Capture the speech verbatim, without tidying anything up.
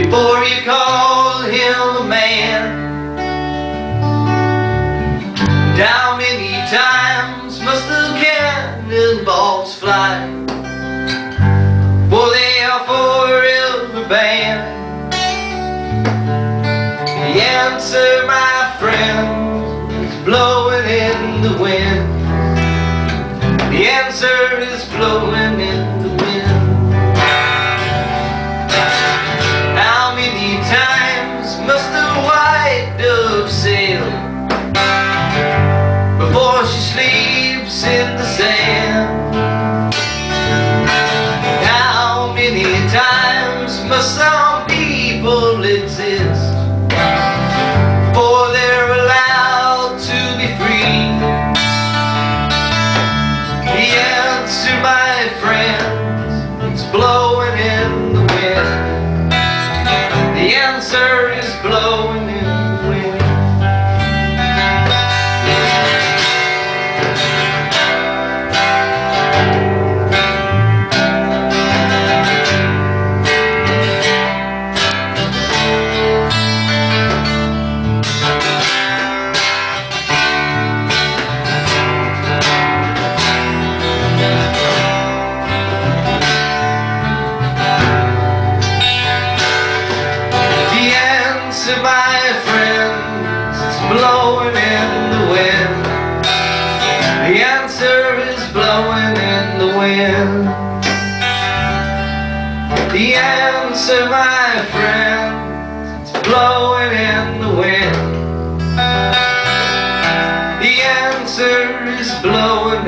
before you call him a man. How many times must the cannonballs fly before they are forever banned? The answer, my friend, is blowing in the wind. The answer is blowing in the wind. How many times must the white dove sail before she sleeps in the sand? How many times must some people exist before they're allowed to be free? The answer, my friends, is blowing in the wind. The answer is blowing in the wind. My friends, it's blowing in the wind. The answer is blowing in the wind. The answer, my friends, it's blowing in the wind. The answer is blowing